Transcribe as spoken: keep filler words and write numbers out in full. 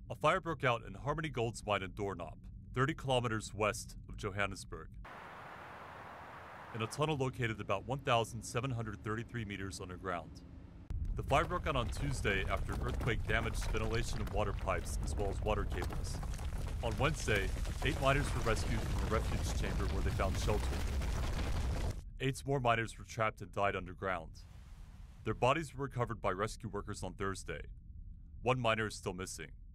A fire broke out in Harmony Gold's mine in Doornop, thirty kilometers west of Johannesburg, in a tunnel located about one thousand seven hundred thirty-three meters underground. The fire broke out on Tuesday after an earthquake damaged ventilation and water pipes as well as water cables. On Wednesday, eight miners were rescued from a refuge chamber where they found shelter. Eight more miners were trapped and died underground. Their bodies were recovered by rescue workers on Thursday. One miner is still missing.